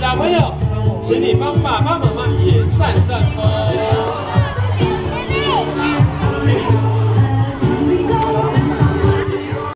小朋友，请你帮爸爸妈妈也扇扇风。